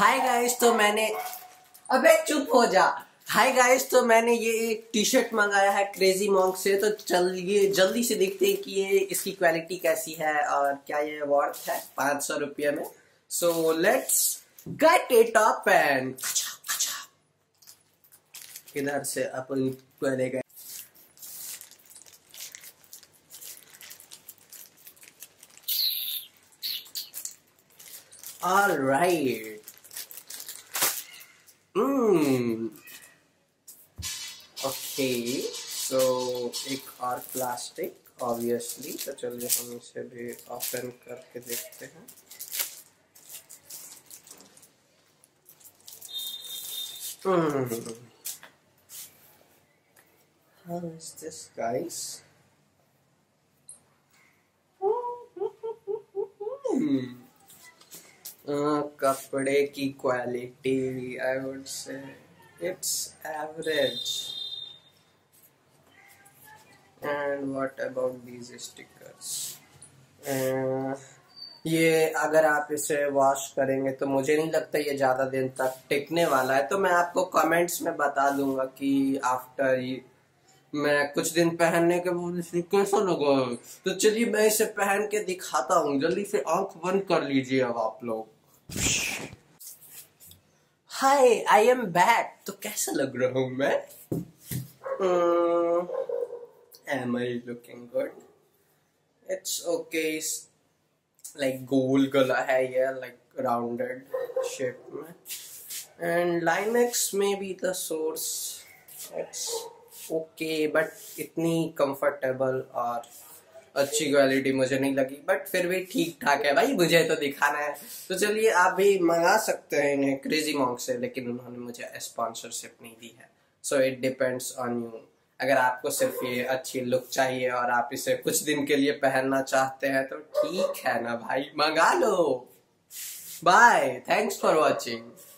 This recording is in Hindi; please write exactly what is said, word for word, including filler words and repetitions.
हाय गाइस, तो मैंने अबे चुप हो जा। हाय गाइस, तो मैंने ये एक टी शर्ट मंगाया है क्रेजी मॉन्क से। तो चलिए जल्दी से देखते हैं कि ये इसकी क्वालिटी कैसी है और क्या ये वर्थ है पाँच सौ रुपये में। So let's get it open. इधर से अपन पहले गए। All right. Hmm. Okay. So एक और प्लास्टिक ऑब्वियसली, तो चलिए हम इसे भी ओपन करके देखते हैं। Hmm. How is this, guys? Hmm. Uh, कपड़े की quality I would say it's average. And what about these stickers? ये अगर आप इसे वॉश करेंगे तो मुझे नहीं लगता ये ज्यादा दिन तक टिकने वाला है। तो मैं आपको कमेंट्स में बता दूंगा कि आफ्टर मैं कुछ दिन पहनने के बाद इसे कैसा लगा। तो चलिए मैं इसे पहन के दिखाता हूँ। जल्दी से आंख बंद कर लीजिए अब आप लोग। Hi, I am back. तो कैसा लग रहा हूँ मैं? Am I looking good? It's okay. Like गोल गला है ये, लाइक राउंडेड शेप में। एंड लाइनेक्स में भी the source it's okay, but इतनी कंफर्टेबल और अच्छी क्वालिटी मुझे नहीं लगी। बट फिर भी ठीक ठाक है भाई, मुझे तो दिखाना है। तो चलिए आप भी मंगा सकते हैं इन्हें क्रेजी मॉन्क से, लेकिन उन्होंने मुझे स्पॉन्सरशिप नहीं दी है। So it depends on you. अगर आपको सिर्फ ये अच्छी लुक चाहिए और आप इसे कुछ दिन के लिए पहनना चाहते हैं तो ठीक है ना भाई, मंगा लो। Bye, thanks for watching.